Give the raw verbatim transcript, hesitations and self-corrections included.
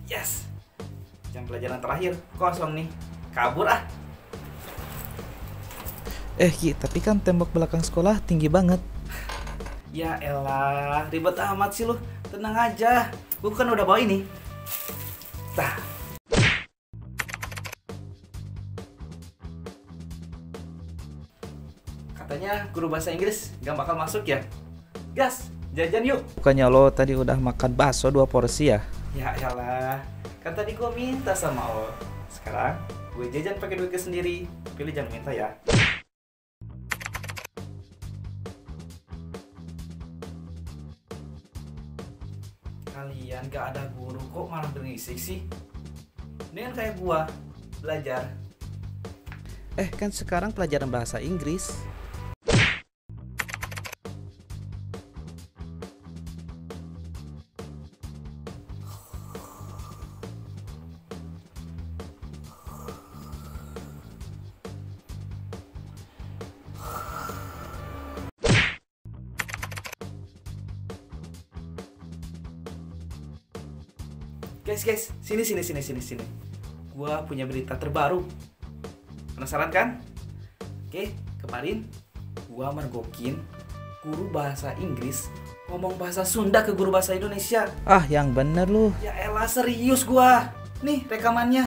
Yes. Jam pelajaran terakhir kosong nih. Kabur ah. Eh Ki, tapi kan tembok belakang sekolah tinggi banget. Ya elah, ribet amat sih lu. Tenang aja. Gue kan udah bawa ini. Tah. Katanya guru bahasa Inggris gak bakal masuk ya. Gas, jajan yuk. Bukannya lo tadi udah makan bakso dua porsi ya? Ya elah, kan tadi gue minta sama lo. Sekarang gue jajan pakai duit gue sendiri. Pilih jangan minta ya. Kalian gak ada guru kok malah berisik sih. Ini kan kayak gua belajar. Eh kan sekarang pelajaran bahasa Inggris. Guys, guys, sini sini sini sini sini. Gua punya berita terbaru. Penasaran kan? Oke, kemarin gua mergokin guru bahasa Inggris ngomong bahasa Sunda ke guru bahasa Indonesia. Ah yang bener lu. Ya elah, serius gua. Nih rekamannya.